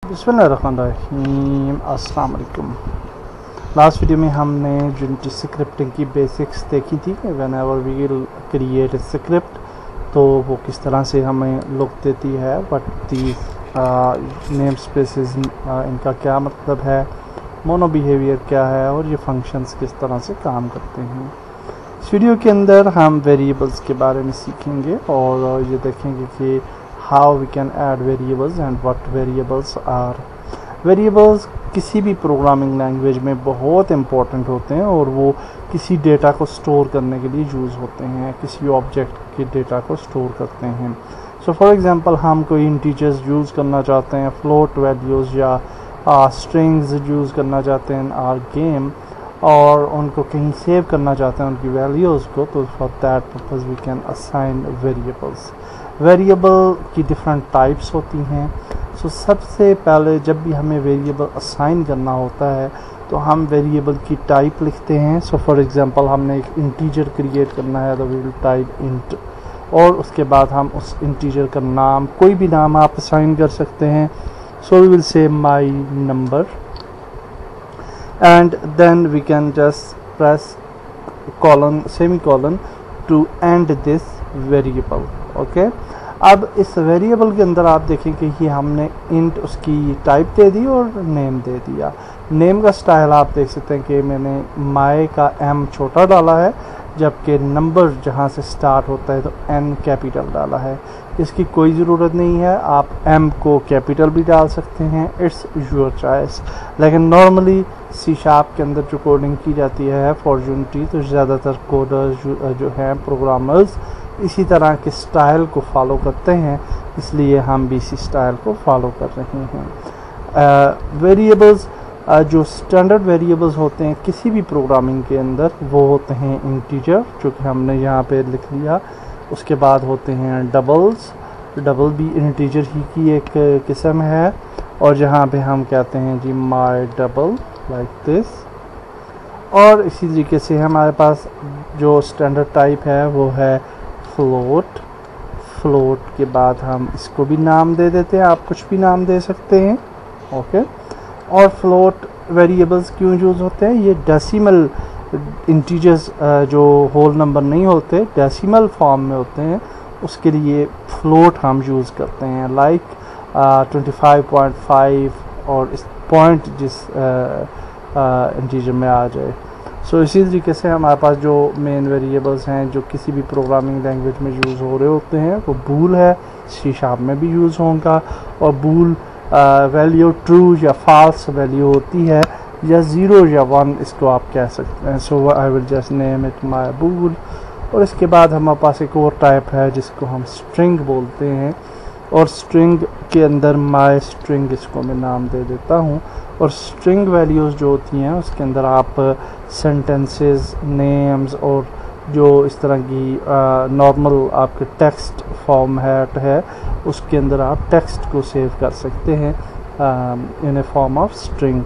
बिस्मिल्लाहिर्रहमानिर्रहीम। अस्सलाम वालेकुम। लास्ट वीडियो में हमने यूनिटी स्क्रिप्टिंग की बेसिक्स देखी थी। Whenever we will create script तो वो किस तरह से हमें लुक देती है, व्हाट दी नेम स्पेसेस, इनका क्या मतलब है, मोनो बिहेवियर क्या है और ये फंक्शंस किस तरह से काम करते हैं। इस वीडियो के अंदर हम वेरिएबल्स के बारे में सीखेंगे और ये देखेंगे कि how we can add variables and what variables are. Variables किसी भी प्रोग्रामिंग लैंग्वेज में बहुत इंपॉर्टेंट होते हैं और वो किसी डेटा को स्टोर करने के लिए यूज़ होते हैं, किसी ऑब्जेक्ट के डेटा को स्टोर करते हैं। सो फॉर एग्जांपल हम कोई इंटीजर्स यूज़ करना चाहते हैं, फ्लोट वैल्यूज़ या स्ट्रिंग्स यूज़ करना चाहते हैं आर गेम, और उनको कहीं सेव करना चाहते हैं उनकी वैल्यूज़ को, तो for that purpose we can assign variables. Variable की डिफरेंट टाइप्स होती हैं। सो सबसे पहले जब भी हमें वेरिएबल असाइन करना होता है तो हम वेरिएबल की टाइप लिखते हैं। सो फॉर एग्जांपल हमने एक इंटीजर क्रिएट करना है तो वी विल टाइप इंट, और उसके बाद हम उस इंटीजर का नाम, कोई भी नाम आप असाइन कर सकते हैं। So we will say my number and then we can just press colon semicolon to end this variable. Okay, अब इस वेरिएबल के अंदर आप देखें कि ये हमने इंट उसकी टाइप दे दी और नेम दे दिया। नेम का स्टाइल आप देख सकते हैं कि मैंने माय का एम छोटा डाला है, जबकि नंबर जहाँ से स्टार्ट होता है तो एन कैपिटल डाला है। इसकी कोई ज़रूरत नहीं है, आप एम को कैपिटल भी डाल सकते हैं, इट्स योर चॉइस। लेकिन नॉर्मली सी शार्प के अंदर जो कोडिंग की जाती है फॉर यूनिटी, तो ज़्यादातर कोडर्स जो हैं प्रोग्रामर्स इसी तरह के स्टाइल को फॉलो करते हैं, इसलिए हम भी इसी स्टाइल को फॉलो कर रहे हैं। वेरिएबल्स जो स्टैंडर्ड वेरिएबल्स होते हैं किसी भी प्रोग्रामिंग के अंदर, वो होते हैं इंटीजर, जो कि हमने यहाँ पे लिख लिया। उसके बाद होते हैं डबल्स, डबल भी इंटीजर ही की एक किस्म है, और जहाँ पे हम कहते हैं जी माय डबल लाइक दिस। और इसी तरीके से हमारे पास जो स्टैंडर्ड टाइप है वो है फ्लोट। फ्लोट के बाद हम इसको भी नाम दे देते हैं, आप कुछ भी नाम दे सकते हैं। ओके, और फ्लोट वेरिएबल्स क्यों यूज़ होते हैं, ये डेसिमल इंटीजर्स जो होल नंबर नहीं होते, डेसिमल फॉर्म में होते हैं, उसके लिए फ्लोट हम यूज़ करते हैं। लाइक 25.5 और इस पॉइंट जिस इंटीजर में आ जाए। सो इसी तरीके से हमारे पास जो मेन वेरिएबल्स हैं जो किसी भी प्रोग्रामिंग लैंग्वेज में यूज़ हो रहे होते हैं, वो बूल है, सी शार्प में भी यूज़ होगा, और बूल वैल्यू ट्रू या फॉल्स वैल्यू होती है, या 0 या 1 इसको आप कह सकते हैं। So I will just name it my bool. और इसके बाद हमारे पास एक और टाइप है जिसको हम स्ट्रिंग बोलते हैं, और स्ट्रिंग के अंदर माय स्ट्रिंग इसको मैं नाम दे देता हूँ। और स्ट्रिंग वैल्यूज़ जो होती हैं उसके अंदर आप सेंटेंसेस, नेम्स और जो इस तरह की नॉर्मल आपके टेक्स्ट फॉर्मेट है उसके अंदर आप टेक्स्ट को सेव कर सकते हैं in a form of string.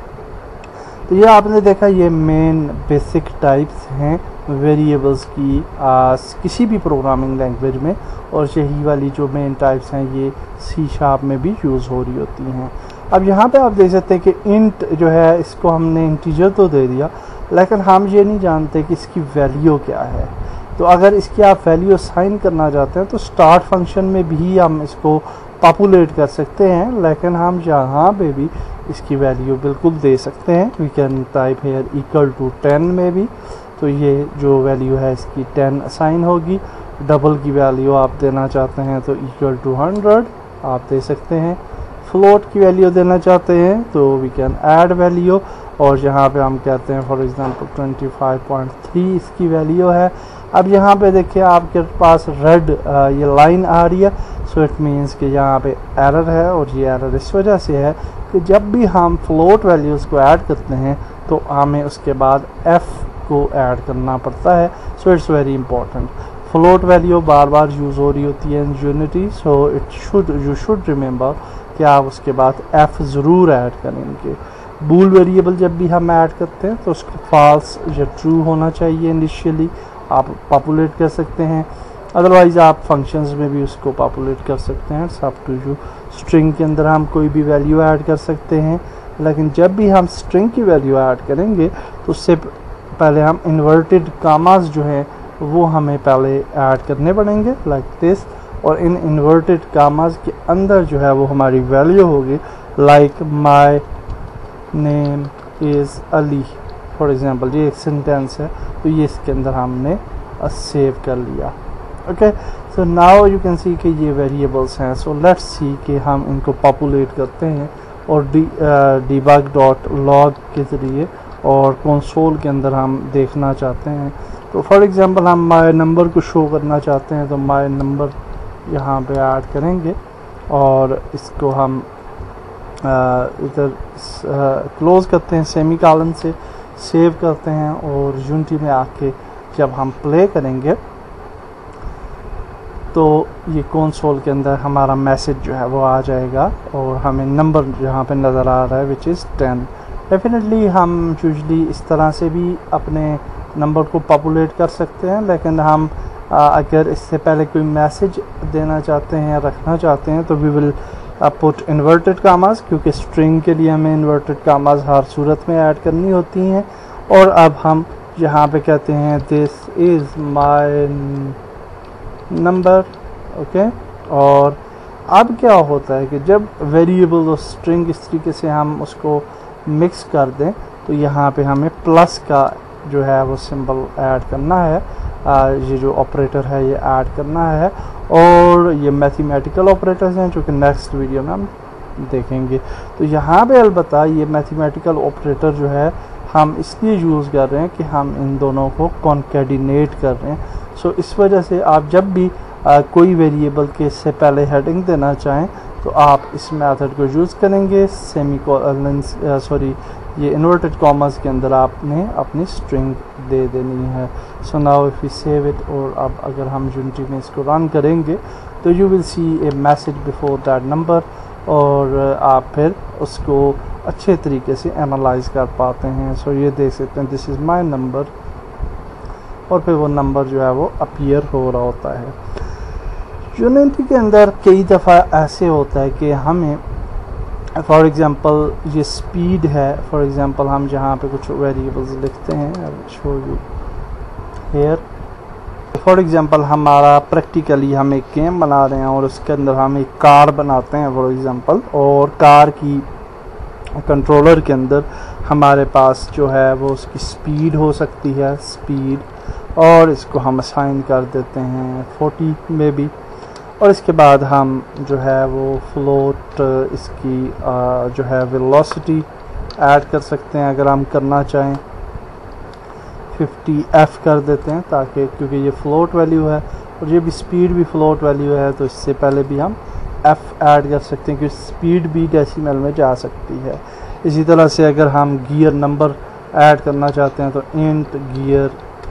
तो ये आपने देखा, ये मेन बेसिक टाइप्स हैं वेरिएबल्स की किसी भी प्रोग्रामिंग लैंग्वेज में, और यही वाली जो मेन टाइप्स हैं ये सी शार्प में भी यूज़ हो रही होती हैं। अब यहाँ पे आप देख सकते हैं कि इंट जो है इसको हमने इंटीजर तो दे दिया, लेकिन हम ये नहीं जानते कि इसकी वैल्यू क्या है। तो अगर इसकी आप वैल्यू असाइन करना चाहते हैं तो स्टार्ट फंक्शन में भी हम इसको पॉपुलेट कर सकते हैं, लेकिन हम यहाँ पे भी इसकी वैल्यू बिल्कुल दे सकते हैं। We can type here equal to 10 में भी, तो ये जो वैल्यू है इसकी 10 असाइन होगी। डबल की वैल्यू आप देना चाहते हैं तो इक्वल टू 100 आप दे सकते हैं। फ्लोट की वैल्यू देना चाहते हैं तो वी कैन ऐड वैल्यू, और यहाँ पे हम कहते हैं फॉर एग्जांपल 25.3 इसकी वैल्यू है। अब यहाँ पे देखिए आपके पास रेड ये लाइन आ रही है, सो इट मीन्स कि यहाँ पे एरर है, और ये एरर इस वजह से है कि जब भी हम फ्लोट वैल्यूज़ को ऐड करते हैं तो हमें उसके बाद f को ऐड करना पड़ता है। So it's very important. Float value बार बार यूज़ हो रही होती है in Unity, so you should remember कि आप उसके बाद f ज़रूर ऐड करेंगे। बूल वेरिएबल जब भी हम ऐड करते हैं तो उसको फॉल्स या ट्रू होना चाहिए इनिशियली, आप पॉपुलेट कर सकते हैं। अदरवाइज़ आप फंक्शंस में भी उसको पॉपुलेट कर सकते हैं, it's up to you. String के अंदर हम कोई भी वैल्यू ऐड कर सकते हैं, लेकिन जब भी हम स्ट्रिंग की वैल्यू ऐड करेंगे तो उससे पहले हम इन्वर्टेड कामास जो है वो हमें पहले ऐड करने पड़ेंगे लाइक दिस, और इन इन्वर्टेड कामास के अंदर जो है वो हमारी वैल्यू होगी like my name is Ali for example. ये एक सेंटेंस है तो ये इसके अंदर हमने सेव कर लिया। Okay, so now you can see कि ये वेरिएबल्स हैं। सो लेट्स सी कि हम इनको पॉपुलेट करते हैं और debug.log के ज़रिए और कंसोल के अंदर हम देखना चाहते हैं। तो फॉर एग्जांपल हम माय नंबर को शो करना चाहते हैं, तो माय नंबर यहाँ पे ऐड करेंगे और इसको हम इधर क्लोज़ करते हैं सेमी कॉलन से, सेव करते हैं और यूनिटी में आके जब हम प्ले करेंगे तो ये कंसोल के अंदर हमारा मैसेज जो है वो आ जाएगा और हमें नंबर यहाँ पे नज़र आ रहा है विच इज़ 10। डेफिनेटली हम यूजली इस तरह से भी अपने नंबर को पॉपुलेट कर सकते हैं, लेकिन हम अगर इससे पहले कोई मैसेज देना चाहते हैं या रखना चाहते हैं तो वी विल पुट इन्वर्टेड कामास, क्योंकि स्ट्रिंग के लिए हमें इन्वर्टेड कामास हर सूरत में ऐड करनी होती हैं। और अब हम यहाँ पे कहते हैं this is my number. Okay, और अब क्या होता है कि जब वेरिएबल और स्ट्रिंग इस तरीके से हम उसको मिक्स कर दें तो यहाँ पे हमें प्लस का जो है वो सिंबल ऐड करना है, ये जो ऑपरेटर है ये ऐड करना है, और ये मैथमेटिकल ऑपरेटर्स हैं जो कि नेक्स्ट वीडियो में हम देखेंगे। तो यहाँ पे अलबत्ता ये मैथमेटिकल ऑपरेटर जो है हम इसलिए यूज़ कर रहे हैं कि हम इन दोनों को कॉन्केडिनेट कर रहे हैं। सो इस वजह से आप जब भी कोई वेरिएबल के से पहले हेडिंग देना चाहें तो आप इस मेथड को यूज़ करेंगे। ये इन्वर्टेड कॉमर्स के अंदर आपने अपनी स्ट्रिंग दे देनी है। So now if you save it, और अब अगर हम यूनिटी में इसको रन करेंगे तो you will see a message before that number, और आप फिर उसको अच्छे तरीके से एनालाइज कर पाते हैं। सो ये देख सकते हैं दिस इज़ माय नंबर, और फिर वो नंबर जो है वो अपीयर हो रहा होता है। यूनिटी के अंदर कई दफ़ा ऐसे होता है कि हमें फॉर एग्ज़ाम्पल ये स्पीड है, फॉर एग्ज़ाम्पल हम जहाँ पे कुछ वेरिएबल्स लिखते हैं, show you here, for example हमारा प्रैक्टिकली हम एक गेम बना रहे हैं और उसके अंदर हम एक कार बनाते हैं फॉर एग्ज़ाम्पल, और कार की कंट्रोलर के अंदर हमारे पास जो है वो उसकी स्पीड हो सकती है, स्पीड, और इसको हम असाइन कर देते हैं 40 में भी, और इसके बाद हम जो है वो फ्लोट इसकी जो है वेलोसिटी ऐड कर सकते हैं अगर हम करना चाहें, 50f कर देते हैं, ताकि क्योंकि ये फ्लोट वैल्यू है और ये भी स्पीड भी फ्लोट वैल्यू है तो इससे पहले भी हम f ऐड कर सकते हैं क्योंकि स्पीड भी डेसिमल में जा सकती है। इसी तरह से अगर हम गियर नंबर ऐड करना चाहते हैं तो इंट गियर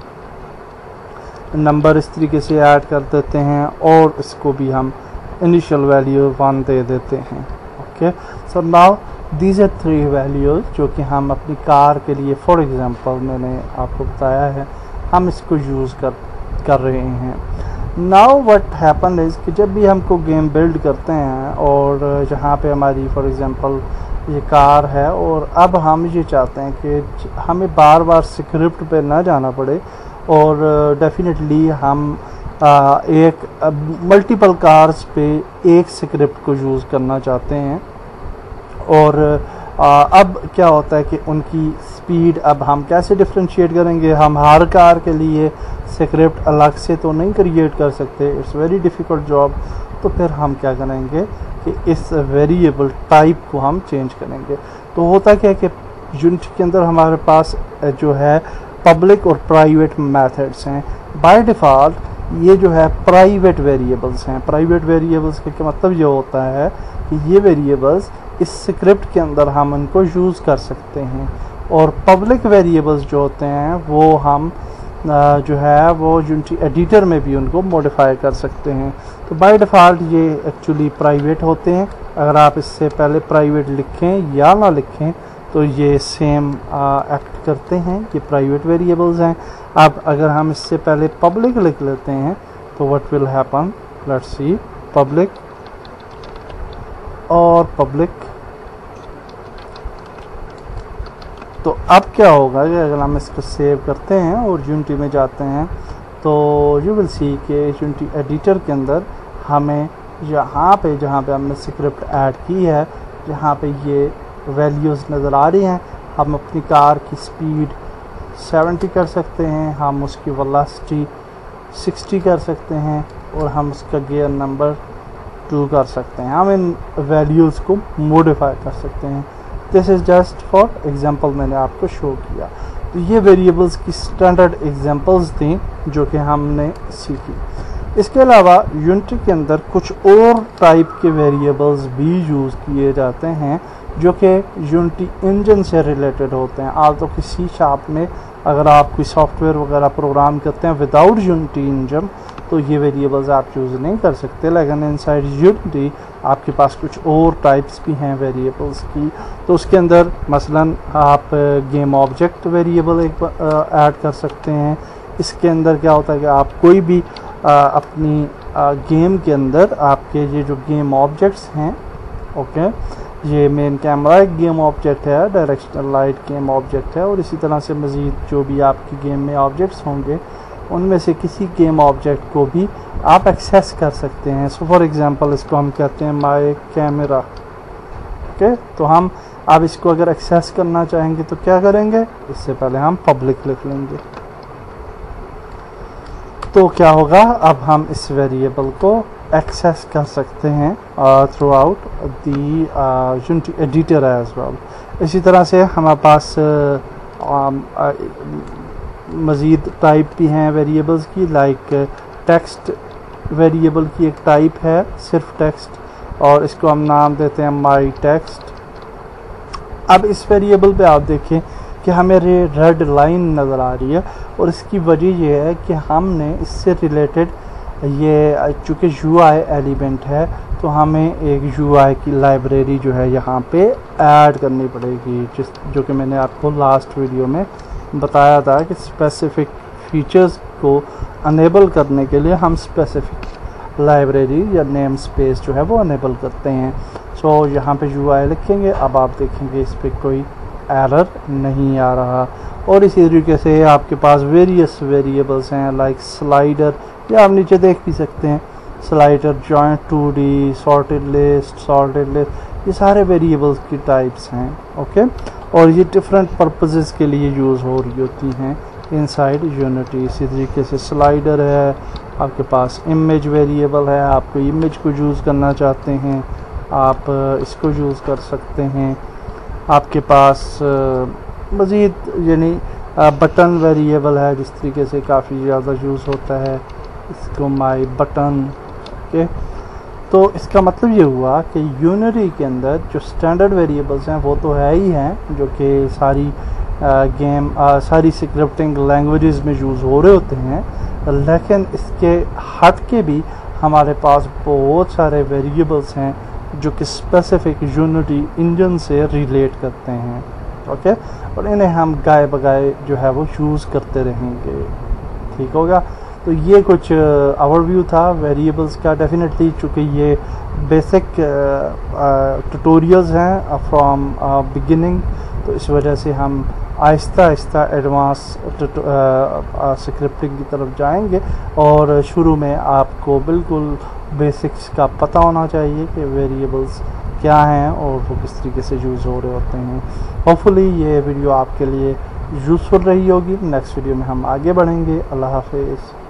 नंबर इस तरीके से ऐड कर देते हैं और इसको भी हम इनिशियल वैल्यू 1 दे देते हैं। Okay, so now these are 3 values जो कि हम अपनी कार के लिए फॉर एग्जांपल मैंने आपको बताया है हम इसको यूज़ कर रहे हैं। नाउ व्हाट हैपन इज़ कि जब भी हमको गेम बिल्ड करते हैं और जहाँ पे हमारी फॉर एग्जांपल ये कार है और अब हम ये चाहते हैं कि हमें बार बार स्क्रिप्ट पे ना जाना पड़े और डेफिनेटली हम एक मल्टीपल कार्स पे एक स्क्रिप्ट को यूज़ करना चाहते हैं, और अब क्या होता है कि उनकी स्पीड अब हम कैसे डिफ्रेंशिएट करेंगे, हम हर कार के लिए स्क्रिप्ट अलग से तो नहीं क्रिएट कर सकते, इट्स वेरी डिफ़िकल्ट जॉब। तो फिर हम क्या करेंगे कि इस वेरिएबल टाइप को हम चेंज करेंगे। तो होता क्या है कि यूनिटी के अंदर हमारे पास जो है पब्लिक और प्राइवेट मेथड्स हैं। बाय डिफ़ॉल्ट ये जो है प्राइवेट वेरिएबल्स हैं। प्राइवेट वेरिएबल्स का मतलब ये होता है कि ये वेरिएबल्स इस स्क्रिप्ट के अंदर हम उनको यूज़ कर सकते हैं, और पब्लिक वेरिएबल्स जो होते हैं वो हम जो है वो यूनिटी एडिटर में भी उनको मॉडिफाई कर सकते हैं। तो बाय डिफ़ॉल्ट ये एक्चुअली प्राइवेट होते हैं। अगर आप इससे पहले प्राइवेट लिखें या ना लिखें तो ये सेम एक्ट करते हैं, ये प्राइवेट वेरिएबल्स हैं। अब अगर हम इससे पहले पब्लिक लिख लेते हैं तो So what will happen? Let's see. Public और public. तो अब क्या होगा कि अगर हम इसको सेव करते हैं और यूनिटी में जाते हैं तो यू विल सी कि यूनिटी एडिटर के अंदर हमें यहाँ पे जहाँ पे हमने स्क्रिप्ट ऐड की है, जहाँ पे ये वैल्यूज़ नज़र आ रही हैं, हम अपनी कार की स्पीड 70 कर सकते हैं, हम उसकी वेलोसिटी 60 कर सकते हैं और हम उसका गियर नंबर 2 कर सकते हैं। हम इन वैल्यूज़ को मॉडिफाई कर सकते हैं। This is just for example, मैंने आपको शो किया। तो ये वेरिएबल्स की स्टैंडर्ड एग्जांपल्स थी जो कि हमने सीखी। इसके अलावा यूनिटी के अंदर कुछ और टाइप के वेरिएबल्स भी यूज़ किए जाते हैं जो कि यूनिटी इंजन से रिलेटेड होते हैं। आप तो किसी शॉप में अगर आप कोई सॉफ्टवेयर वगैरह प्रोग्राम करते हैं विदाउट यूनिटी इंजन तो ये वेरिएबल्स आप यूज़ नहीं कर सकते, लेकिन इनसाइड यूनिटी आपके पास कुछ और टाइप्स भी हैं वेरिएबल्स की। तो उसके अंदर मसलन आप गेम ऑब्जेक्ट वेरिएबल एक ऐड कर सकते हैं। इसके अंदर क्या होता है कि आप कोई भी अपनी गेम के अंदर आपके ये जो गेम ऑब्जेक्ट्स हैं, ओके, ये मेन कैमरा एक गेम ऑब्जेक्ट है, डायरेक्शनल लाइट गेम ऑब्जेक्ट है और इसी तरह से मज़ीद जो भी आपकी गेम में ऑब्जेक्ट्स होंगे उनमें से किसी गेम ऑब्जेक्ट को भी आप एक्सेस कर सकते हैं। सो फॉर एग्जांपल इसको हम कहते हैं माय कैमरा, ओके। तो हम अब इसको अगर एक्सेस करना चाहेंगे तो क्या करेंगे, इससे पहले हम पब्लिक लिख लेंगे। तो क्या होगा, अब हम इस वेरिएबल को एक्सेस कर सकते हैं throughout the Unity editor as well. इसी तरह से हमारे पास मज़ीद टाइप भी हैं वेरिएबल्स की, लाइक टेक्स्ट वेरिएबल की एक टाइप है सिर्फ टेक्स्ट, और इसको हम नाम देते हैं माई टेक्स्ट। अब इस वेरिएबल पे आप देखें कि हमें रेड लाइन नज़र आ रही है और इसकी वजह यह है कि हमने इससे रिलेटेड ये चूँकि UI एलिमेंट है तो हमें एक UI की लाइब्रेरी जो है यहाँ पे ऐड करनी पड़ेगी, जो कि मैंने आपको लास्ट वीडियो में बताया था कि स्पेसिफिक फीचर्स को अनेबल करने के लिए हम स्पेसिफिक लाइब्रेरी या नेम स्पेस जो है वो अनेबल करते हैं। सो यहाँ पे UI लिखेंगे, अब आप देखेंगे इस पर कोई एरर नहीं आ रहा। और इसी तरीके से आपके पास वेरियस वेरिएबल्स हैं लाइक स्लाइडर, या आप नीचे देख भी सकते हैं slider, joint 2D, sorted list, ये सारे वेरिएबल्स की टाइप्स हैं, ओके। और ये डिफरेंट पर्पसेस के लिए यूज़ हो रही होती हैं इनसाइड यूनिटी। इसी तरीके से स्लाइडर है, आपके पास इमेज वेरिएबल है, आप कोई इमेज को यूज़ करना चाहते हैं आप इसको यूज़ कर सकते हैं। आपके पास मज़ीद यानी बटन वेरिएबल है, जिस तरीके से काफ़ी ज़्यादा यूज़ होता है, इसको माई बटन, ओके। तो इसका मतलब ये हुआ कि यूनिटी के अंदर जो स्टैंडर्ड वेरिएबल्स हैं वो तो है ही हैं, जो कि सारी स्क्रिप्टिंग लैंग्वेजेस में यूज़ हो रहे होते हैं, लेकिन इसके हट के भी हमारे पास बहुत सारे वेरिएबल्स हैं जो कि स्पेसिफिक यूनिटी इंजन से रिलेट करते हैं, ओके। और इन्हें हम गाए बगाए जो है वो यूज़ करते रहेंगे, ठीक होगा। तो ये कुछ ओवरव्यू था वेरिएबल्स का। डेफिनेटली चूँकि ये बेसिक ट्यूटोरियल्स हैं फ्रॉम बिगिनिंग, तो इस वजह से हम आहिस्ता आहिस्ता एडवांस स्क्रिप्टिंग की तरफ जाएंगे और शुरू में आपको बिल्कुल बेसिक्स का पता होना चाहिए कि वेरिएबल्स क्या हैं और वो किस तरीके से यूज़ हो रहे होते हैं। होपफुली ये वीडियो आपके लिए यूज़फुल रही होगी। नेक्स्ट वीडियो में हम आगे बढ़ेंगे। अल्लाह हाफिज़।